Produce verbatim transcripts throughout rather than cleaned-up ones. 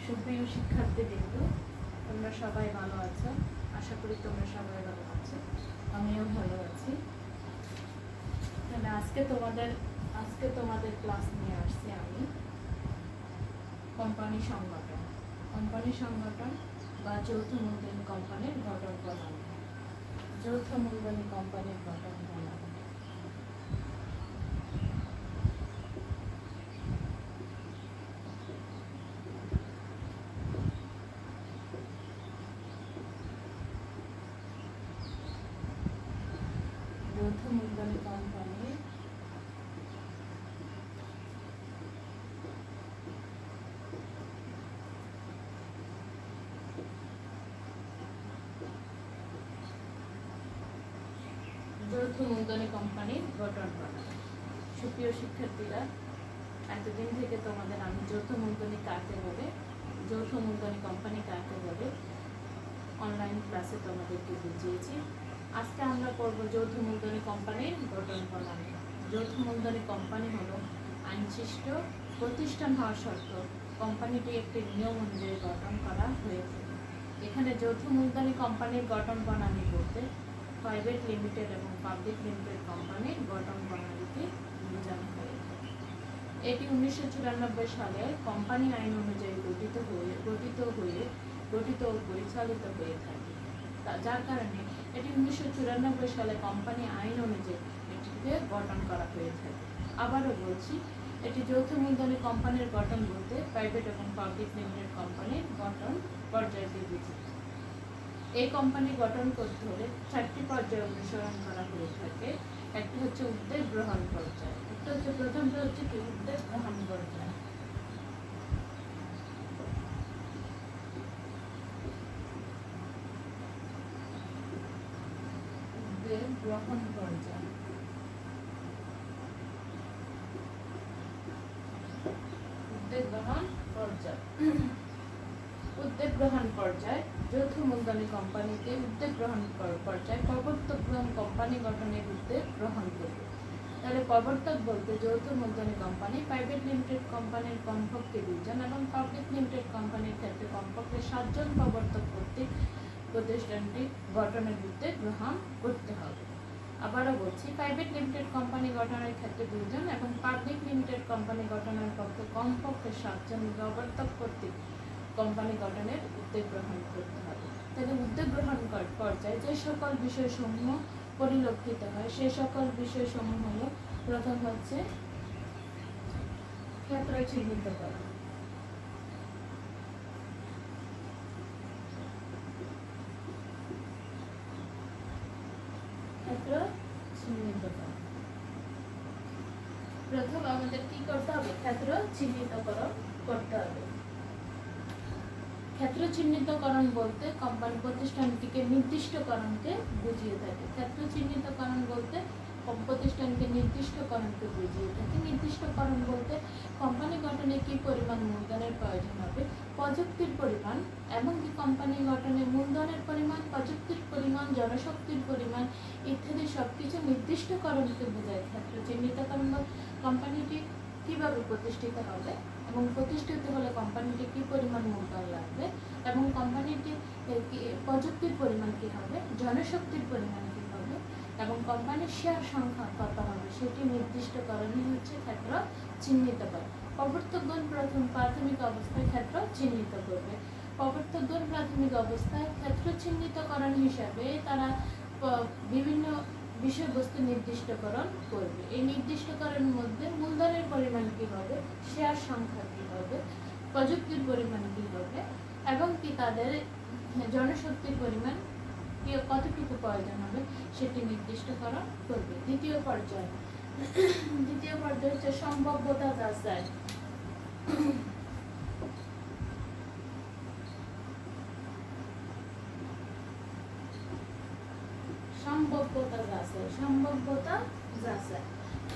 সুপ্রিয় শিক্ষার্থীবৃন্দ, তোমরা সবাই ভালো আছো। আশা করি তোমরা সবাই ভালো আছো, আমিও ভালো আছি। তাহলে আজকে তোমাদের আজকে তোমাদের ক্লাস নিয়ে আসছি আমি কোম্পানি সংগঠন কোম্পানি সংগঠন বা যৌথ মূলধনী কোম্পানির গঠন প্রণালী। যৌথ মূলধনী কোম্পানির গঠন প্রণালী যৌথ মূলধনী কোম্পানির যৌথ মূলধনী কোম্পানির গঠন প্রণালী। সুপ্রিয় শিক্ষার্থীরা, এতদিন থেকে তোমাদের আমি যৌথ মূলধনী কাকে বলে, যৌথ মূলধনী কোম্পানি কাকে বলে অনলাইন ক্লাসে তোমাদেরকে বুঝিয়েছি। আজকে আমরা পড়ব যৌথ মূলধনী কোম্পানির গঠন প্রণালী। যৌথ মূলধনী কোম্পানি হলো আইনসৃষ্ট প্রতিষ্ঠান হওয়া সত্ত্বেও কোম্পানিটি একটি নিয়ম অনুযায়ী গঠন করা হয়ে থাকে। এখানে যৌথ মূলধনী কোম্পানির গঠন প্রণালী বলতে প্রাইভেট লিমিটেড এবং পাবলিক লিমিটেড কোম্পানির গঠন প্রণালীকে বোঝানো হয়ে থাকে। এটি উনিশশো চুরানব্বই সালে কোম্পানি আইন অনুযায়ী গঠিত হয়ে গঠিত হয়ে গঠিত ও পরিচালিত হয়ে থাকে। যার কারণে এটি উনিশশো চুরানব্বই সালে কোম্পানি আইন অনুযায়ী এটিকে গঠন করা হয়ে থাকে। আবারও বলছি, এটি যৌথ মূলধনী কোম্পানির গঠন বলতে প্রাইভেট এবং পাবলিক লিমিটেড কোম্পানির গঠন পর্যায়কে বোঝায়। এই কোম্পানি গঠন করতে হলে চারটি পর্যায়ে অনুসরণ করা হয়ে থাকে। একটি হচ্ছে উদ্যোগ গ্রহণ পর্যায়, একটা হচ্ছে প্রথমটা হচ্ছে কি উদ্যোগ গ্রহণ পর্যায়। উদ্যোগ গ্রহণ পর্যায় উদ্যোগ গ্রহণ পর্যায় উদ্যোগ গ্রহণ পর্যায় যৌথ মূলধনী কোম্পানিতে উদ্যোগ গ্রহণ পর্যায় প্রবর্তক কোম্পানি গঠনের উদ্যোগ গ্রহণ করবে। তাহলে প্রবর্তক বলতে যৌথ মূলধনী কোম্পানি প্রাইভেট লিমিটেড কোম্পানির কমপক্ষে দুইজন এবং পাবলিক লিমিটেড কোম্পানির ক্ষেত্রে কমপক্ষে সাতজন প্রবর্তক কর্তৃক প্রতিষ্ঠানটি গঠনের উদ্যোগ গ্রহণ করতে হবে। আবারও বলছি, প্রাইভেট লিমিটেড কোম্পানি গঠনের ক্ষেত্রে দুইজন এবং পাবলিক লিমিটেড কোম্পানি গঠনের পক্ষে কমপক্ষে সাতজন প্রবর্তক কর্তৃক কোম্পানি গঠনের উদ্যোগ গ্রহণ করতে হবে। তাহলে উদ্যোগ গ্রহণ পর্যায়ে যে সকল বিষয়সমূহ পরিলক্ষিত হয় সেই সকল বিষয়সমূহ হলো, প্রথম হচ্ছে ক্ষেত্র চিহ্নিত করা। ক্ষেত্র চিহ্নিত করা প্রথম আমাদের কি করতে হবে? ক্ষেত্র চিহ্নিতকরণ করতে হবে। ক্ষেত্র চিহ্নিতকরণ বলতে কোম্পানি প্রতিষ্ঠানটিকে নির্দিষ্টকরণকে বুঝিয়ে থাকে। ক্ষেত্র চিহ্নিতকরণ বলতে প্রতিষ্ঠানকে নির্দিষ্টকরণকে বুঝিয়ে থাকে। নির্দিষ্টকরণ বলতে কোম্পানি গঠনে কি পরিমাণ মূলধনের প্রয়োজন হবে, প্রযুক্তির পরিমাণ, এমনকি কোম্পানি গঠনে মূলধনের পরিমাণ, প্রযুক্তির পরিমাণ, জনশক্তির পরিমাণ ইত্যাদি সবকিছু নির্দিষ্টকরণকে বোঝায়। ক্ষেত্র চিহ্নিতকরণ কোম্পানিটি কিভাবে প্রতিষ্ঠিত হবে এবং প্রতিষ্ঠিত হলে কোম্পানিটি কি পরিমাণ মূলধন লাগবে এবং কোম্পানিটি প্রযুক্তির পরিমাণ কি হবে, জনশক্তির পরিমাণ কি হবে এবং কোম্পানির শেয়ার সংখ্যা কত হবে সেটি নির্দিষ্টকরণই হচ্ছে ক্ষেত্র চিহ্নিতকরণ। প্রবর্তকগণ প্রথম প্রাথমিক অবস্থায় ক্ষেত্র চিহ্নিত করবে। প্রবর্তকগণ প্রাথমিক অবস্থায় ক্ষেত্র চিহ্নিতকরণ হিসাবে তারা বিভিন্ন বিষয়বস্তু নির্দিষ্টকরণ করবে। এই নির্দিষ্টকরণের মধ্যে মূলধনের পরিমাণ কি হবে, শেয়ার সংখ্যা কি হবে, প্রযুক্তির পরিমাণ কি হবে এবং কি তাদের জনশক্তির পরিমাণ কি কতটুকু প্রয়োজন হবে সেটি নির্দিষ্টকরণ করবে। দ্বিতীয় পর্যায় দ্বিতীয় পর্যায় হচ্ছে সম্ভাব্যতা যাচাই। সম্ভাব্যতা যাচাই সম্ভাব্যতা যাচাই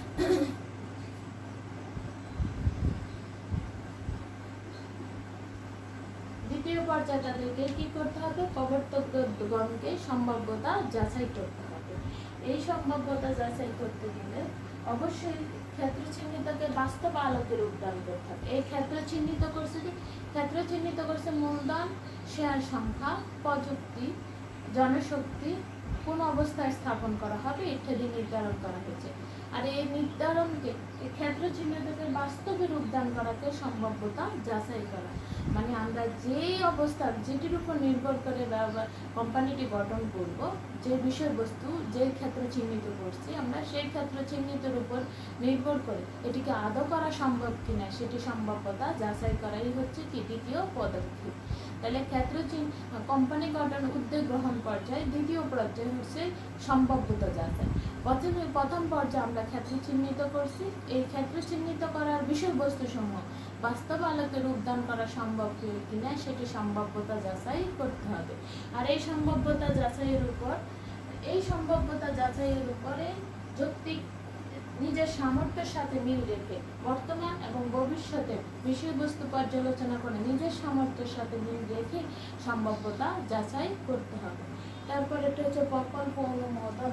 দ্বিতীয় পর্যায়ে তাদেরকে কি করতে হবে? প্রবর্তকগণকে সম্ভাব্যতা যাচাই করতে হবে। এই সম্ভাব্যতা যাচাই করতে গেলে অবশ্যই ক্ষেত্র চিহ্নিতকে বাস্তব আলোকে রূপদান করতে হবে। এই ক্ষেত্র চিহ্নিত করছে কি, ক্ষেত্র চিহ্নিত করছে মূলধন, শেয়ার সংখ্যা, প্রযুক্তি, জনশক্তি, কোন অবস্থায় স্থাপন করা হবে ইত্যাদি নির্ধারণ করা হয়েছে। আর এই নির্ধারণকে, এই ক্ষেত্র চিহ্নিতকে বাস্তবে রূপদান করাকে সম্ভাব্যতা যাচাই করা, মানে আমরা যে অবস্থা যেটির উপর নির্ভর করে কোম্পানিটি গঠন করব, যে বিষয়বস্তু যে ক্ষেত্র চিহ্নিত করছি আমরা, সেই ক্ষেত্র চিহ্নিতের উপর নির্ভর করে এটিকে আদৌ করা সম্ভব কিনা সেটি সম্ভাব্যতা যাচাই করাই হচ্ছে কি দ্বিতীয় পদক্ষেপ। তাহলে ক্ষেত্র চিহ্ন কোম্পানি গঠন উদ্যোগ গ্রহণ পর্যায়ে দ্বিতীয় পর্যায়ে হচ্ছে সম্ভাব্যতা যাচাই। প্রথমে প্রথম পর্যায়ে আমরা ক্ষেত্র চিহ্নিত করছি, এই ক্ষেত্র চিহ্নিত করার বিষয়বস্তু সমূহ বাস্তব আলোকে রূপদান করা সম্ভব কিনা সেটি সম্ভাব্যতা যাচাই করতে হবে। আর এই সম্ভাব্যতা যাচাইয়ের উপর এই সম্ভাব্যতা যাচাইয়ের উপরে যৌক্তিক নিজের সামর্থ্যের সাথে মিল রেখে বর্তমান এবং ভবিষ্যতে বিষয়বস্তু পর্যালোচনা করে নিজের সামর্থ্যের সাথে মিল রেখে সম্ভাব্যতা যাচাই করতে হবে। তারপর এটা হচ্ছে প্রকল্প অনুমোদন।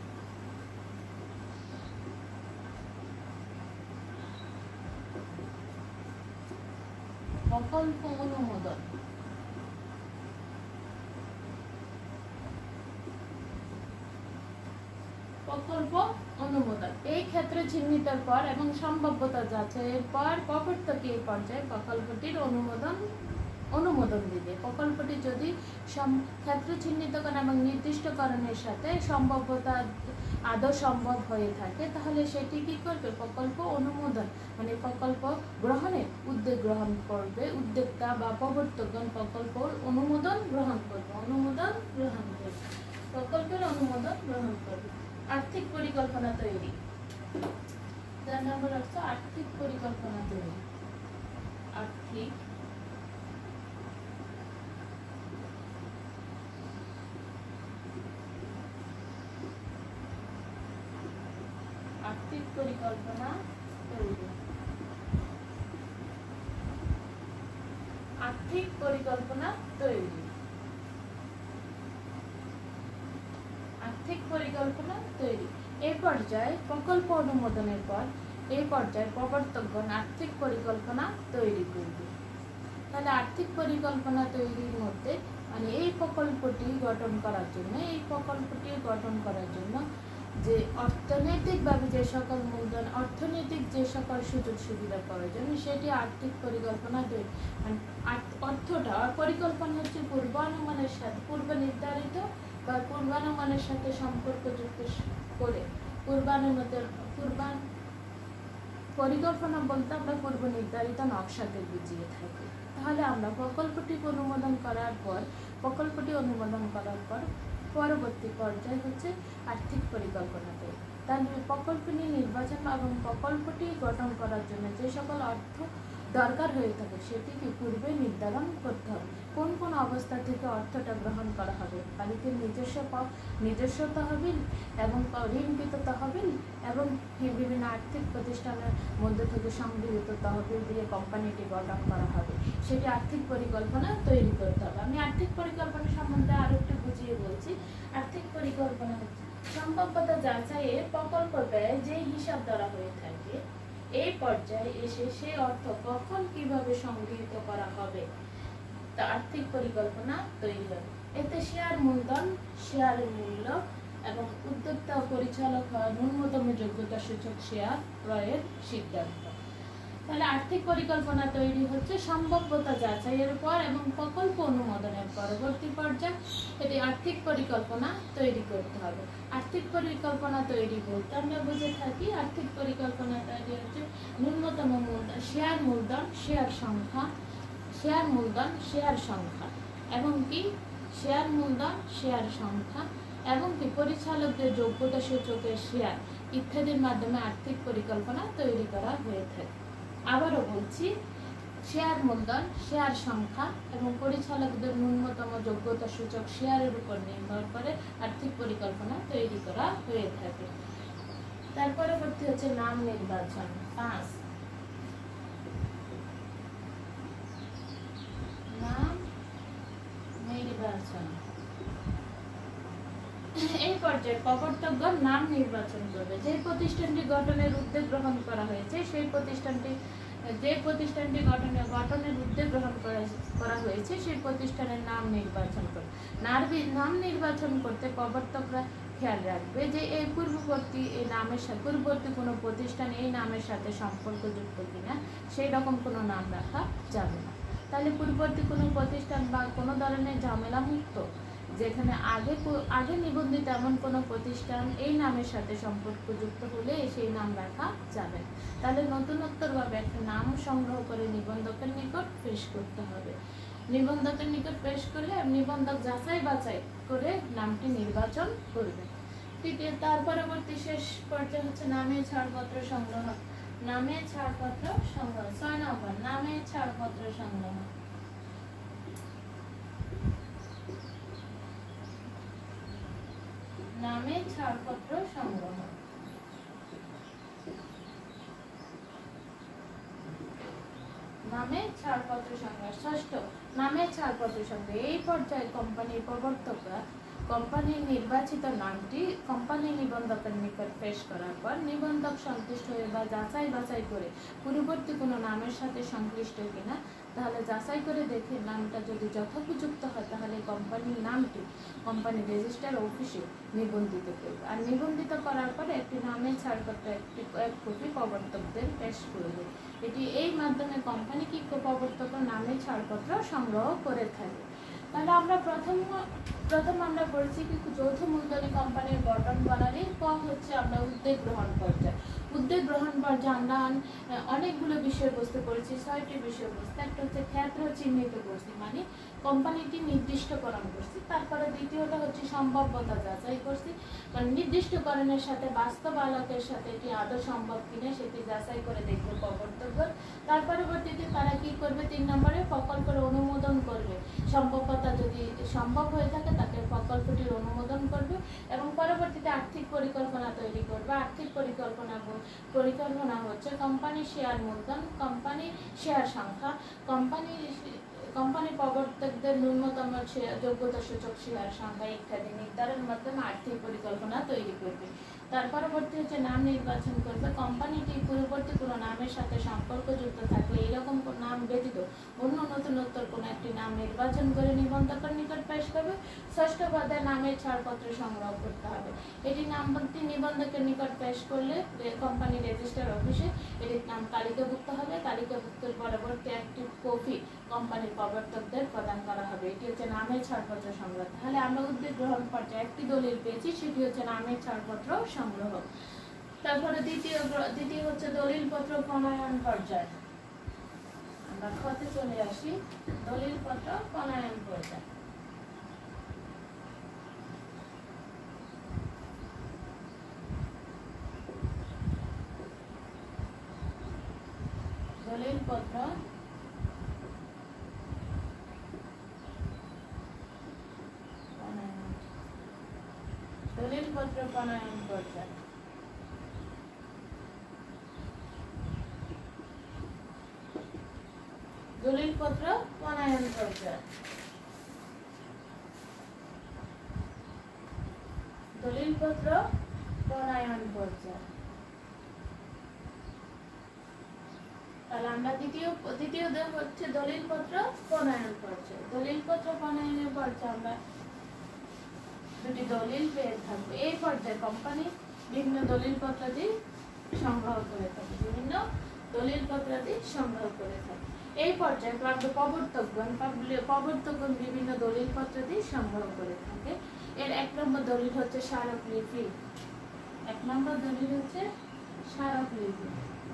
প্রকল্প অনুমোদন প্রকল্প অনুমোদন এই ক্ষেত্রে চিহ্নিতের পর এবং সম্ভাব্যতা যাচাইয়ের পর প্রবর্তক এই পর্যায়ে প্রকল্পটির অনুমোদন অনুমোদন দিবে। প্রকল্পটি যদি ক্ষেত্র চিহ্নিতকরণ এবং নির্দিষ্টকরণের সাথে সম্ভাব্যতা আদৌ সম্ভব হয়ে থাকে তাহলে সেটি কি করবে, প্রকল্প অনুমোদন মানে প্রকল্প গ্রহণের উদ্যোগ গ্রহণ করবে। উদ্যোক্তা বা প্রবর্তকগণ প্রকল্প অনুমোদন গ্রহণ করবে অনুমোদন গ্রহণ করবে প্রকল্পের অনুমোদন গ্রহণ করবে। আর্থিক পরিকল্পনা তৈরি, যার নম্বর হচ্ছে আর্থিক পরিকল্পনা তৈরি। আর্থিক আর্থিক পরিকল্পনা তৈরি আর্থিক পরিকল্পনা তৈরি আর্থিক পরিকল্পনা তৈরি এই পর্যায়ে প্রকল্প অনুমোদনের পর এই পর্যায়ে প্রবর্তকগণ আর্থিক পরিকল্পনা তৈরি করবে। তাহলে আর্থিক পরিকল্পনা তৈরির মধ্যে মানে এই প্রকল্পটি গঠন করার জন্য এই প্রকল্পটি গঠন করার জন্য যে অর্থনৈতিকভাবে যে সকল মূলধন অর্থনৈতিক যে সকল সুযোগ সুবিধা প্রয়োজন সেটি আর্থিক পরিকল্পনা তৈরি মানে অর্থটা পরিকল্পনা হচ্ছে পূর্বানুমানের সাথে পূর্ব নির্ধারিত বা পূর্বানুমানের সাথে সম্পর্কযুক্ত করে পূর্বানুমানের পূর্বান পরিকল্পনা বলতে আমরা পূর্ব নির্ধারিত নকশাকে বুঝিয়ে থাকি। তাহলে আমরা প্রকল্পটি অনুমোদন করার পর প্রকল্পটি অনুমোদন করার পর পরবর্তী পর্যায়ে হচ্ছে আর্থিক পরিকল্পনা তৈরি। তাহলে প্রকল্পটি নির্বাচন এবং প্রকল্পটি গঠন করার জন্য যে সকল অর্থ দরকার হয়ে থাকে সেটি কি পূর্বে নির্ধারণ করতে হবে। কোন কোন অবস্থা থেকে অর্থটা গ্রহণ করা হবে, মালিকের নিজস্ব নিজস্ব তহবিল এবং ঋণকৃত তহবিল এবং বিভিন্ন আর্থিক প্রতিষ্ঠানের মধ্যে থেকে সংগৃহীত তহবিল দিয়ে কোম্পানিটি গঠন করা হবে, সেটি আর্থিক পরিকল্পনা তৈরি করতে হবে। আমি আর্থিক পরিকল্পনা সম্বন্ধে আরো একটু বুঝিয়ে বলছি। আর্থিক পরিকল্পনা হচ্ছে সম্ভাব্যতা যাচাইয়ে প্রকল্প ব্যয় যে হিসাব ধরা হয়ে থাকে এই পর্যায়ে এসে সেই অর্থ কখন কিভাবে সংগৃহীত করা হবে তা আর্থিক পরিকল্পনা তৈরি হবে। এতে শেয়ার মূলধন, শেয়ারের মূল্য এবং উদ্যোক্তা ও পরিচালক হওয়ার ন্যূনতম যোগ্যতা সূচক শেয়ার ক্রয়ের সিদ্ধান্ত। তাহলে আর্থিক পরিকল্পনা তৈরি হচ্ছে সম্ভাব্যতা যাচাইয়ের পর এবং প্রকল্প অনুমোদনের পরবর্তী পর্যায়ে এটি আর্থিক পরিকল্পনা তৈরি করতে হবে। আর্থিক পরিকল্পনা তৈরি বলতে আমরা বুঝে থাকি আর্থিক পরিকল্পনা তৈরি হচ্ছে ন্যূনতম মূলধন, শেয়ার মূলধন, শেয়ার সংখ্যা, শেয়ার মূলধন, শেয়ার সংখ্যা এবং কি শেয়ার মূলধন, শেয়ার সংখ্যা এবং কি পরিচালকদের যোগ্যতা সূচকের শেয়ার ইত্যাদির মাধ্যমে আর্থিক পরিকল্পনা তৈরি করা হয়ে থাকে। আবারও বলছি, শেয়ার মূলধন, শেয়ার সংখ্যা এবং পরিচালকদের ন্যূনতম যোগ্যতা সূচক শেয়ারের উপর নির্ভর করে আর্থিক পরিকল্পনা তৈরি করা হয়ে থাকে। তার পরবর্তী হচ্ছে নাম নির্বাচন। পাঁচ, নাম নির্বাচন। এই পর্যায়ে প্রবর্তকগণ নাম নির্বাচন করবে। যে প্রতিষ্ঠানটি গঠনের উদ্যোগ গ্রহণ করা হয়েছে সেই প্রতিষ্ঠানটি যে প্রতিষ্ঠানটি গঠনের গঠনের উদ্যোগ গ্রহণ করা হয়েছে সেই প্রতিষ্ঠানের নাম নির্বাচন করবে। নাম নির্বাচন করতে প্রবর্তকরা খেয়াল রাখবে যে এই পূর্ববর্তী এই নামের সাথে পূর্ববর্তী কোনো প্রতিষ্ঠান এই নামের সাথে সম্পর্কযুক্ত কিনা সেই রকম কোনো নাম রাখা যাবে না। তাহলে পূর্ববর্তী কোনো প্রতিষ্ঠান বা কোনো ধরনের ঝামেলা মুক্ত যেখানে আগে আগে নিবন্ধিত এমন কোনো প্রতিষ্ঠান এই নামের সাথে সম্পর্কযুক্ত হলে সেই নাম রাখা যাবে। তাহলে নতুনত্বরভাবে একটা নাম সংগ্রহ করে নিবন্ধকের নিকট পেশ করতে হবে। নিবন্ধকের নিকট পেশ করলে নিবন্ধক যাচাই বাছাই করে নামটি নির্বাচন করবে। তৃতীয় তার পরবর্তী শেষ পর্যায়ে হচ্ছে নামে ছাড়পত্র সংগ্রহ। নামে ছাড়পত্র সংগ্রহ ছয় নম্বর নামে ছাড়পত্র সংগ্রহ। নামে ছাড়পত্র সংগ্রহ নামে ছাড়পত্র সংগ্রহ ষষ্ঠ নামে ছাড়পত্র সংগ্রহ। এই পর্যায়ে কোম্পানির প্রবর্তকরা কোম্পানির নির্বাচিত নামটি কোম্পানি নিবন্ধকের নিকট পেশ করার পর নিবন্ধক সন্তুষ্ট হয়ে বা যাচাই বাছাই করে পূর্ববর্তী কোনো নামের সাথে সংশ্লিষ্ট কিনা তাহলে যাচাই করে দেখে নামটা যদি যথোপযুক্ত হয় তাহলে কোম্পানির নামটি কোম্পানি রেজিস্টার অফিসে নিবন্ধিত করবে। আর নিবন্ধিত করার পরে একটি নামের ছাড়পত্র একটি এক কপি প্রবর্তকদের পেশ করবে। এটি এই মাধ্যমে কোম্পানি কি প্রবর্তক নামের ছাড়পত্র সংগ্রহ করে থাকে। তাহলে আমরা প্রথম প্রথম আমরা পড়েছি কি যৌথ মূলধনী কোম্পানির গঠন প্রণালীর পর হচ্ছে আমরা উদ্যোগ গ্রহণ পর্যায়ে। উদ্যোগ গ্রহণ পর্যায়ে আমরা অনেকগুলো বিষয়বস্তু পড়েছি, ছয়টি বিষয়বস্তু। একটা হচ্ছে ক্ষেত্র চিহ্নিত করছি মানে কোম্পানিটি নির্দিষ্টকরণ করছি। তারপরে দ্বিতীয়টা হচ্ছে সম্ভাব্যতা যাচাই করছি মানে নির্দিষ্টকরণের সাথে বাস্তব আলোকের সাথে এটি আদৌ সম্ভব কিনা সেটি যাচাই করে দেখবে প্রবর্তকগণ। তার পরবর্তীতে তারা কি করবে তিন নম্বরে প্রকল্পের অনুমোদন করবে। সম্ভাব্যতা যদি সম্ভব হয়ে থাকে তাকে প্রকল্পটির অনুমোদন করবে এবং পরবর্তীতে আর্থিক পরিকল্পনা তৈরি করবে। আর্থিক পরিকল্পনা পরিকল্পনা হচ্ছে কোম্পানির শেয়ার মূলধন, কোম্পানির শেয়ার সংখ্যা, কোম্পানির কোম্পানির প্রবর্তকদের ন্যূনতম যোগ্যতা সূচক শেয়ার সংখ্যা ইত্যাদি নির্ধারণের মাধ্যমে আর্থিক পরিকল্পনা তৈরি করবে। তার পরবর্তী হচ্ছে নাম নির্বাচন করবে। কোম্পানিটি পূর্ববর্তী কোনো নামের সাথে সম্পর্কযুক্ত থাকলে এরকম নাম ব্যতীত অন্য নতুনত্তর কোনো একটি নাম নির্বাচন করে নিবন্ধকের নিকট পেশ করবে। ষষ্ঠ পর্যায়ে নামের ছাড়পত্র সংগ্রহ করতে হবে। এটি নামটি নিবন্ধকের নিকট পেশ করলে কোম্পানি রেজিস্টার অফিসে এটির নাম তালিকাভুক্ত হবে। তালিকাভুক্তের পরবর্তী একটি কপি কোম্পানির প্রবর্তকদের প্রদান করা হবে। এটি হচ্ছে নামের ছাড়পত্র সংগ্রহ। তাহলে আমরা উদ্যোগ গ্রহণ পর্যায়ে একটি দলিল পেয়েছি, সেটি হচ্ছে নামের ছাড়পত্র সংগ্রহ। তারপরে দ্বিতীয় দ্বিতীয় হচ্ছে দলিলপত্র প্রণয়ন পর্যায়। আমরা খতে চলে আসি, দলিলপত্র প্রণয়ন পর্যায়। দলিলপত্র দলিলপত্র প্রণয়ন পর্যায়। দলিলপত্র প্রণয়ন পর্যায় দলিলপত্র প্রণয়ন পর্যায় তাহলে আমরা দ্বিতীয় দ্বিতীয় হচ্ছে দলিলপত্র প্রণয়ন পর্যায়। দলিলপত্র প্রণয়নের পর্যায়ে আমরা দুটি দলিল পেয়ে থাকবে। এই পর্যায়ে কোম্পানি বিভিন্ন দলিলপত্রাদি সংগ্রহ করে থাকে বিভিন্ন দলিলপত্রাদি সংগ্রহ করে থাকে। এই পর্যায়ে প্রাপ্ত প্রবর্তকগণ প্রবর্তকগণ বিভিন্ন দলিলপত্রাদি সংগ্রহ করে থাকে। এর এক নম্বর দলিল হচ্ছে স্মারকলিপি। এক নম্বর দলিল হচ্ছে স্মারকলিপি।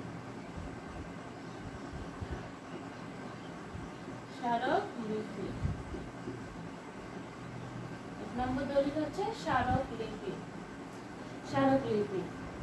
স্মারকলিপি এক নম্বর দলিল হচ্ছে স্মারকলিপি। স্মারকলিপি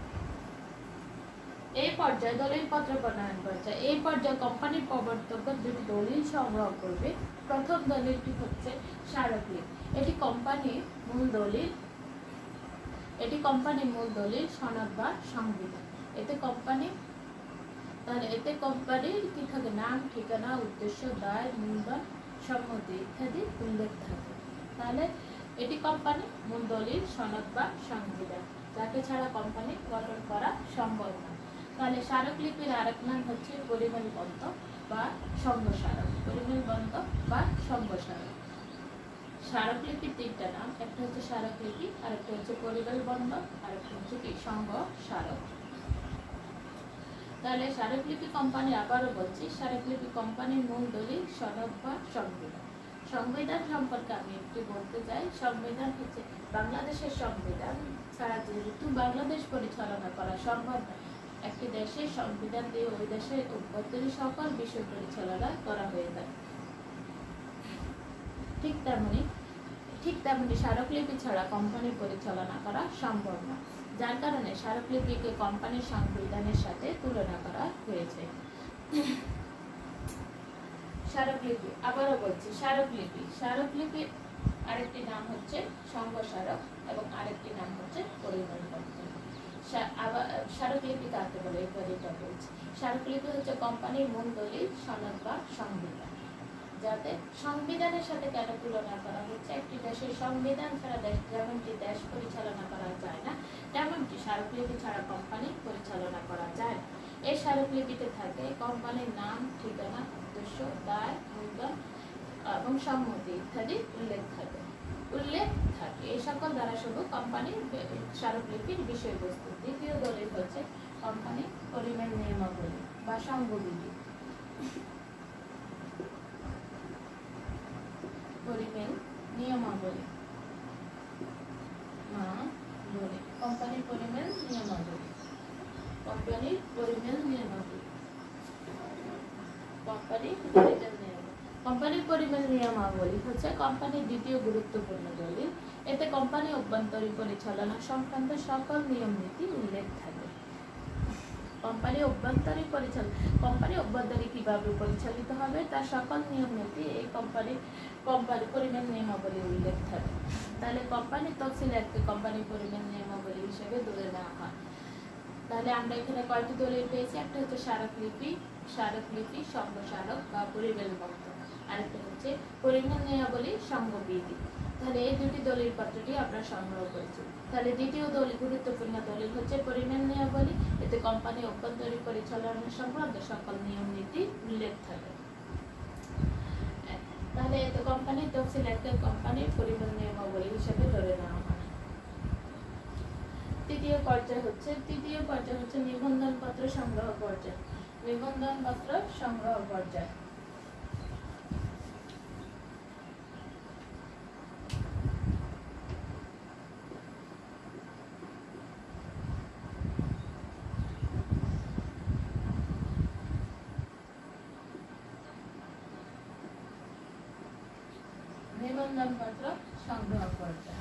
এই পর্যায়ে দলিলপত্র প্রণয়ন পর্যায়ে। এই পর্যায়ে কোম্পানির প্রবর্তকগণ দুটি দলিল সংগ্রহ করবে। প্রথম দলিলটি হচ্ছে স্মারকলিপি। এটি কোম্পানির মূল দলিল এটি কোম্পানির মূল দলিল সনদ বা সংবিধান। এতে কোম্পানি তাহলে এতে কোম্পানির কি থাকে নাম, ঠিকানা, উদ্দেশ্য, দায়, মূলধন, সম্মতি ইত্যাদি উল্লেখ থাকে। তাহলে এটি কোম্পানি মূল দলিল সনদ বা সংবিধান, যাকে ছাড়া কোম্পানি গঠন করা সম্ভব না। তাহলে স্মারকলিপির আরেক নাম হচ্ছে পরিমেলবন্ধ বা সংঘস্মারক। পরিমেলবন্ধ বা সংঘস্মারক। স্মারকলিপির তিনটা নাম, একটা হচ্ছে স্মারকলিপি, আরেকটা হচ্ছে পরিমেলবন্ধ, আরেকটা হচ্ছে কি সংঘস্মারক। তাহলে স্মারকলিপি কোম্পানি, আবারও বলছি, স্মারকলিপি কোম্পানির মূল দলিল সনদ বা সংবিধান। সংবিধান সম্পর্কে আমি একটু বলতে চাই। সংবিধান হচ্ছে বাংলাদেশের সংবিধান ছাড়া যেহেতু বাংলাদেশ পরিচালনা করা সম্ভব না, একটি দেশের সংবিধান দিয়ে ওই দেশের অভ্যন্তরীণ সকল বিষয় পরিচালনা করা হয়ে থাকে। ঠিক তেমনি ঠিক তেমনি স্মারকলিপি ছাড়া কোম্পানি পরিচালনা করা সম্ভব না, যার কারণে স্মারকলিপিকে কোম্পানির সংবিধানের সাথে তুলনা করা হয়েছে। স্মারকলিপি, আবারও বলছি, স্মারকলিপি স্মারকলিপির আরেকটি নাম হচ্ছে সংঘস্মারক এবং আরেকটি নাম হচ্ছে পরিমেলবন্ধ। আবার স্মারকলিপি কাকে বলে এবার এটা বলছি। স্মারকলিপি হচ্ছে কোম্পানির মূল দলিল সনদ বা সংবিধান, যাতে সংবিধানের সাথে কেন তুলনা করা হচ্ছে, একটি দেশের সংবিধান ছাড়া দেশ যেমনটি দেশ পরিচালনা করা যায় না, তেমনটি স্মারকলিপি ছাড়া কোম্পানি পরিচালনা করা যায় না। এই স্মারকলিপিতে থাকে কোম্পানির নাম, ঠিকানা, উদ্দেশ্য, দায়, মূলধন এবং সম্মতি ইত্যাদি উল্লেখ থাকে উল্লেখ থাকে এই সকল দ্বারা শুধু কোম্পানির স্মারকলিপির বিষয়বস্তু। দ্বিতীয় দলিল হচ্ছে কোম্পানির পরিমেল নিয়মাবলী বা সংবিধি। পরিমেল নিয়মাবলী কোম্পানির পরিমেল নিয়মাবলী কোম্পানির পরিমেল নিয়মাবলী কোম্পানির পরিমেল নিয়ম কোম্পানির পরিমেল নিয়মাবলী হচ্ছে কোম্পানির দ্বিতীয় গুরুত্বপূর্ণ দলিল। এতে কোম্পানি অভ্যন্তরীণ পরিচালনা সংক্রান্ত সকল নিয়ম নীতি উল্লেখ থাকে। কোম্পানি অভ্যন্তরীণ পরিচালনা কোম্পানি অভ্যন্তরীণ কিভাবে পরিচালিত হবে তার সকল নিয়ম নীতি এই কোম্পানির কোম্পানি পরিমেল নিয়মাবলী উল্লেখ থাকে। তাহলে কোম্পানির তফসিল একটি কোম্পানির পরিমেল নিয়মাবলী হিসেবে ধরে নেওয়া হয়। তাহলে আমরা এখানে কয়টি দলিল পেয়েছি? একটা হচ্ছে স্মারকলিপি, স্মারকলিপি, সংঘস্মারক বা পরিমেলবন্ধ, আরেকটা হচ্ছে পরিমেল নিয়মাবলী, সংবিধি। তাহলে এই দুটি দলিল পত্রটি আমরা সংগ্রহ করেছি। তাহলে দ্বিতীয় দলিল গুরুত্বপূর্ণ দলিল হচ্ছে পরিমেল নিয়মাবলী। এতে কোম্পানি অভ্যন্তরীণ পরিচালনা সংক্রান্ত সকল নিয়ম নীতি উল্লেখ থাকে। তাহলে এতে কোম্পানির তফসিল একটা কোম্পানির পরিমেল নিয়মাবলী হিসেবে ধরে নেওয়া হয়। তৃতীয় পর্যায় হচ্ছে তৃতীয় পর্যায় হচ্ছে নিবন্ধন পত্র সংগ্রহ পর্যায়। নিবন্ধন পত্র সংগ্রহ পর্যায় নিবন্ধন পত্র সংগ্রহ পর্যায়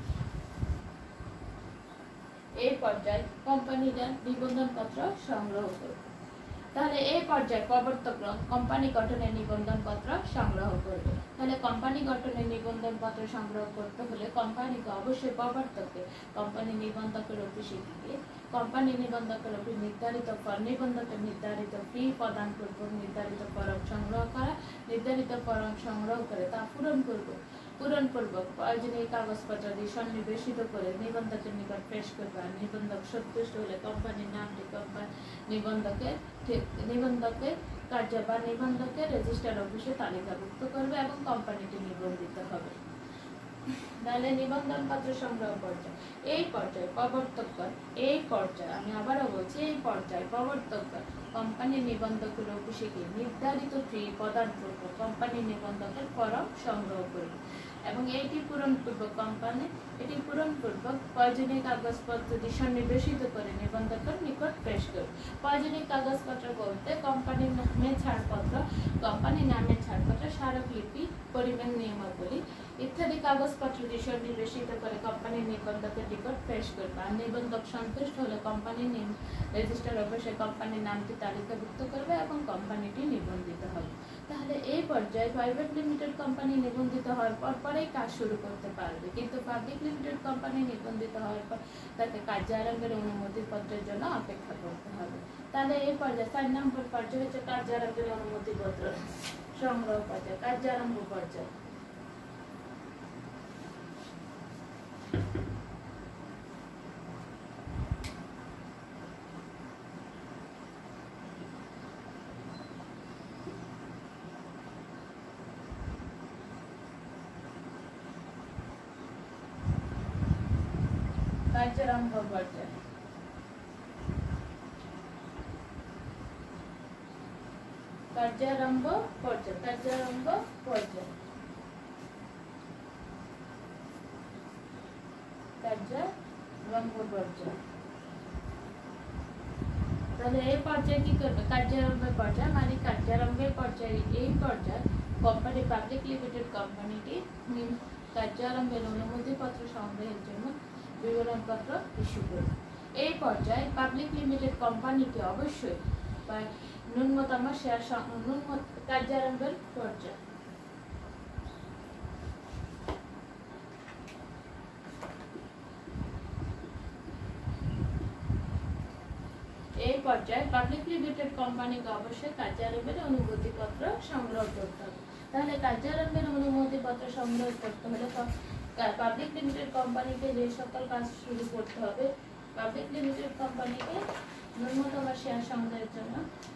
এই পর্যায়ে কোম্পানিরা নিবন্ধন পত্র সংগ্রহ করবে। তাহলে এই পর্যায়ে প্রবর্তকরা কোম্পানি গঠনের নিবন্ধন পত্র সংগ্রহ করবে। তাহলে কোম্পানি গঠনের নিবন্ধন পত্র সংগ্রহ করতে হলে কোম্পানিকে অবশ্যই প্রবর্তককে কোম্পানি নিবন্ধকের অফিসে গিয়ে কোম্পানি নিবন্ধকের অফিস নির্ধারিত ফর্ম নিবন্ধকের নির্ধারিত ফি প্রদান পূর্বক নির্ধারিত ফরম সংগ্রহ করা নির্ধারিত ফরম সংগ্রহ করে তা পূরণ করবে পূরণপূর্বক প্রয়োজনীয় কাগজপত্র দিয়ে সন্নিবেশিত করে নিবন্ধকের নিকট পেশ করবে। আর নিবন্ধক সন্তুষ্ট হলে কোম্পানির নামটি কোম্পানি নিবন্ধকের নিবন্ধকের কার্য বা নিবন্ধকের রেজিস্টার অফিসে তালিকাভুক্ত করবে এবং কোম্পানিটি নিবন্ধিত হবে। তাহলে নিবন্ধন পত্র সংগ্রহ পর্যায় এই পর্যায়ে প্রবর্তকগণ এই পর্যায়ে আমি আবারও বলছি এই পর্যায়ে প্রবর্তকগণ কোম্পানির নিবন্ধকের অফিসে গিয়ে নির্ধারিত ফি প্রদান পূর্বক কোম্পানির নিবন্ধকের ফরম সংগ্রহ করবে এবং এইটি পূরণপূর্বক কোম্পানি এটি পূরণপূর্বক প্রয়োজনীয় কাগজপত্র দিয়ে সন্নিবেশিত করে নিবন্ধকের নিকট পেশ করবে। প্রয়োজনীয় কাগজপত্র বলতে কোম্পানির নামে ছাড়পত্র কোম্পানির নামে ছাড়পত্র স্মারকলিপি পরিমেল নিয়মাবলী ইত্যাদি কাগজপত্র দিয়ে সন্নিবেশিত করে কোম্পানির নিবন্ধকের নিকট পেশ করবে। আর নিবন্ধক সন্তুষ্ট হলে কোম্পানির রেজিস্টার অফিসে কোম্পানির নামটি তালিকাভুক্ত করবে এবং কোম্পানিটি নিবন্ধিত হবে। তাহলে এই পর্যায়ে প্রাইভেট লিমিটেড কোম্পানি নিবন্ধিত হওয়ার পর পরেই কাজ শুরু করতে পারবে, কিন্তু পাবলিক লিমিটেড কোম্পানি নিবন্ধিত হওয়ার পর তাকে কার্যারম্ভের অনুমতি পত্রের জন্য অপেক্ষা করতে হবে। তাহলে এই পর্যায়ে চার নম্বর পর্যায়ে হচ্ছে কার্যারম্ভের অনুমতি পত্র সংগ্রহ পর্যায় কার্যারম্ভ পর্যায় কার্যারম্ভ পর্যায়। কার্যারম্ভ পর্যায় কার্যারম্ভ পর্যায় কার্যারম্ভ পর্যায় তাহলে এই পর্যায়ে কি করবে? কার্যারম্ভের পর্যায় মানে কার্যারম্ভের পর্যায়ে এই পর্যায়ে কোম্পানি পাবলিক লিমিটেড কোম্পানিটি কার্যারম্ভের অনুমতিপত্র সংগ্রহের জন্য বিবরণপত্র ইস্যু করবে। এই পর্যায়ে পাবলিক লিমিটেড কোম্পানিকে অবশ্যই ন্যূনতম শেয়ার ন্যূনতম কার্যারম্ভের পর্যায়ে এই পর্যায়ে পাবলিক লিমিটেড কোম্পানিকে অবশ্যই কার্যারম্ভের অনুমতিপত্র সংগ্রহ করতে হবে। তাহলে কার্যারম্ভের অনুমতিপত্র সংগ্রহ করতে হলে পাবলিক লিমিটেড কোম্পানিকে যে সকল কাজ শুরু করতে হবে, পাবলিক লিমিটেড কোম্পানিকে ন্যূনতম শেয়ার সংগ্রহের জন্য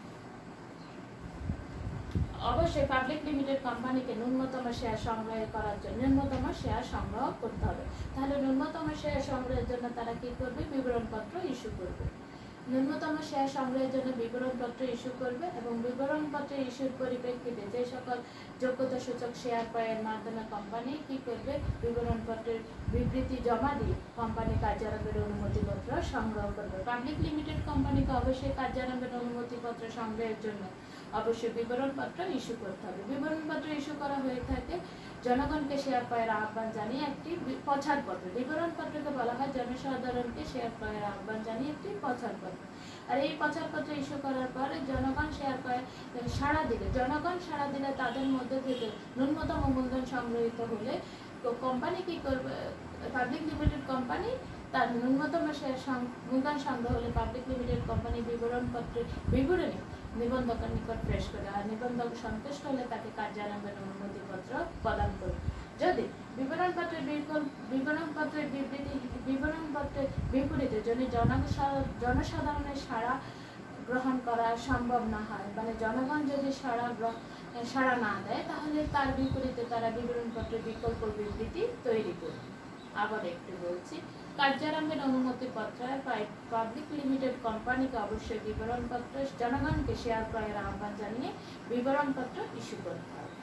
অবশ্যই পাবলিক লিমিটেড কোম্পানিকে ন্যূনতম শেয়ার সংগ্রহ করার জন্য ন্যূনতম শেয়ার সংগ্রহ করতে হবে। তাহলে ন্যূনতম শেয়ার সংগ্রহের জন্য তারা কি করবে? বিবরণপত্র ইস্যু করবে। ন্যূনতম শেয়ার সংগ্রহের জন্য বিবরণপত্র ইস্যু করবে এবং বিবরণপত্র ইস্যুর পরিপ্রেক্ষিতে যে সকল যোগ্যতা সূচক শেয়ার ক্রয়ের মাধ্যমে কোম্পানি কি করবে? বিবরণপত্রের বিবৃতি জমা দিয়ে কোম্পানি কার্যারম্ভের অনুমতিপত্র সংগ্রহ করবে। পাবলিক লিমিটেড কোম্পানিকে অবশ্যই কার্যারম্ভের অনুমতিপত্র সংগ্রহের জন্য অবশ্যই বিবরণপত্র ইস্যু করতে হবে। বিবরণপত্র ইস্যু করা হয়ে থাকে জনগণকে শেয়ার ক্রয়ের আহ্বান জানিয়ে একটি প্রচারপত্র। বিবরণপত্রকে বলা হয় জনসাধারণকে শেয়ার ক্রয়ের আহ্বান জানিয়ে একটি প্রচারপত্র। আর এই প্রচারপত্র ইস্যু করার পরে জনগণ শেয়ার ক্রয় সাড়া দিলে জনগণ সাড়া দিলে তাদের মধ্যে থেকে ন্যূনতম মূলধন সংগ্রহিত হলে তো কোম্পানি কি করবে? পাবলিক লিমিটেড কোম্পানি তার ন্যূনতম শেয়ার মূলধন সংগ্রহ হলে পাবলিক লিমিটেড কোম্পানি বিবরণপত্রের বিবরণী নিবন্ধকের নিকট পেশ করে, আর নিবন্ধক সন্তুষ্ট হলে তাকে কার্যারম্ভের অনুমতিপত্র প্রদান করবে। যদি বিবরণপত্রের বিবরণপত্রের বিবৃতি বিবরণপত্রের বিপরীতে যদি জনসাধারণের সাড়া গ্রহণ করা সম্ভব না হয়, মানে জনগণ যদি সাড়া সাড়া না দেয়, তাহলে তার বিপরীতে তারা বিবরণপত্রের বিকল্প বিবৃতি তৈরি করবে। আবার একটু বলছি, কার্যারম্ভের অনুমতিপত্র পাবলিক লিমিটেড কোম্পানিকে অবশ্যই বিবরণপত্র জনগণকে শেয়ার ক্রয়ের আহ্বান জানিয়ে বিবরণপত্র ইস্যু করতে হবে।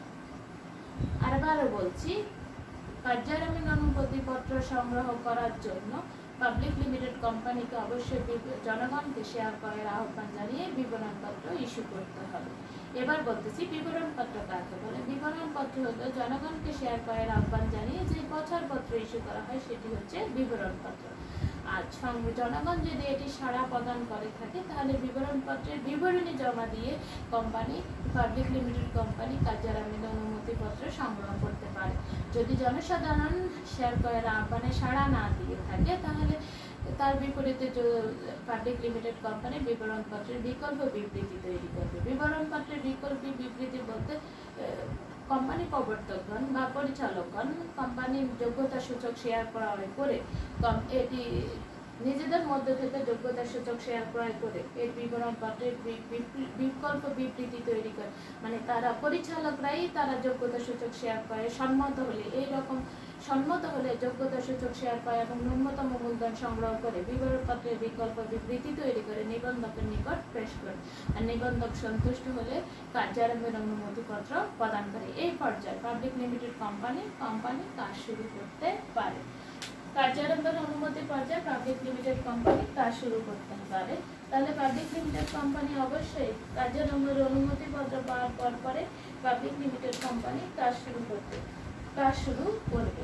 আরবারও বলছি, কার্যারম্ভের অনুমতিপত্র সংগ্রহ করার জন্য পাবলিক লিমিটেড কোম্পানিকে অবশ্যই জনগণকে শেয়ার ক্রয়ের আহ্বান জানিয়ে বিবরণপত্র ইস্যু করতে হবে। এবার বলতেছি বিবরণপত্র কাকে বলে? বিবরণপত্র হলো জনগণকে শেয়ার ক্রয়ের আহ্বান জানিয়ে যে প্রচারপত্র ইস্যু করা হয় সেটি হচ্ছে বিবরণপত্র। আর জনগণ যদি এটি সাড়া প্রদান করে থাকে তাহলে বিবরণপত্রের বিবরণী জমা দিয়ে কোম্পানি পাবলিক লিমিটেড কোম্পানি কার্যারম্ভের অনুমতিপত্র সংগ্রহ করতে পারে। যদি জনসাধারণ শেয়ার ক্রয়ের আহ্বানে সাড়া না দিয়ে থাকে তাহলে তার বিপরীতে পাবলিক লিমিটেড কোম্পানি বিবরণপত্রের বিকল্প বিবৃতি তৈরি করবে। বিবরণপত্রের বিকল্প বিবৃতি বলতে কোম্পানি প্রবর্তকগণ বা পরিচালকগণ কোম্পানির যোগ্যতা সূচক শেয়ার ক্রয় করে এটি নিজেদের মধ্যে থেকে যোগ্যতা সূচক শেয়ার ক্রয় করে এই বিবরণপত্রের বিকল্প বিবৃতি তৈরি করে, মানে তারা পরিচালকরাই তারা যোগ্যতা সূচক শেয়ার ক্রয়ে সম্মত হলে এইরকম সম্মত হলে যোগ্যতা সূচক শেয়ার ক্রয় এবং ন্যূনতম মূলধন সংগ্রহ করে বিবরণপত্রের বিকল্প বিবৃতি তৈরি করে নিবন্ধকের নিকট পেশ করে, আর নিবন্ধক সন্তুষ্ট হলে কার্যারম্ভের অনুমতিপত্র প্রদান করে। এই পর্যায়ে পাবলিক লিমিটেড কোম্পানি কোম্পানি কাজ শুরু করতে পারে। কার্যারম্ভের অনুমতি পর্যায়ে পাবলিক লিমিটেড কোম্পানি কাজ শুরু করতে পারে। তাহলে পাবলিক লিমিটেড কোম্পানি অবশ্যই কার্যারম্ভের অনুমতিপত্র পাওয়ার পর পরে পাবলিক লিমিটেড কোম্পানি কাজ শুরু করতে কাজ শুরু করবে।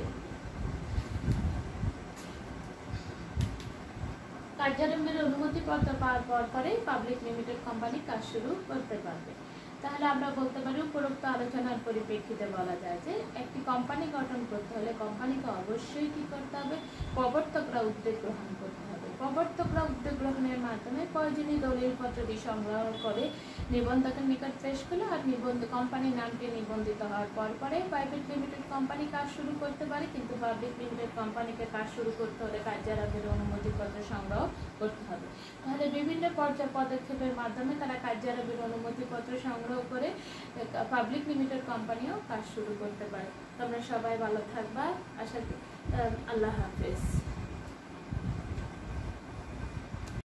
কার্যারম্ভের অনুমতিপত্র পাওয়ার পর পরে পাবলিক লিমিটেড কোম্পানি কাজ শুরু করতে পারবে। তাহলে আমরা বলতে পারি উপরোক্ত আলোচনার পরিপ্রেক্ষিতে বলা যায় যে একটি কোম্পানি গঠন করতে হলে কোম্পানিকে অবশ্যই কি করতে হবে? প্রবর্তকরা উদ্যোগ গ্রহণ করতে হবে। প্রবর্তকরা উদ্যোগ গ্রহণের মাধ্যমে প্রয়োজনীয় দলিলপত্রটি সংগ্রহ করে নিবন্ধকের নিকট পেশ করলে আর নিবন্ধ কোম্পানির নামটি নিবন্ধিত হওয়ার পর পরে প্রাইভেট লিমিটেড কোম্পানি কাজ শুরু করতে পারে, কিন্তু পাবলিক লিমিটেড কোম্পানিকে কাজ শুরু করতে হলে কার্যারম্ভের অনুমতিপত্র সংগ্রহ করতে হবে। তাহলে বিভিন্ন পর্যায় পদক্ষেপের মাধ্যমে তারা কার্যারম্ভের অনুমতিপত্র সংগ্রহ করে পাবলিক লিমিটেড কোম্পানিও কাজ শুরু করতে পারে। তোমরা সবাই ভালো থাকবা, আশা করি। আল্লাহ হাফেজ।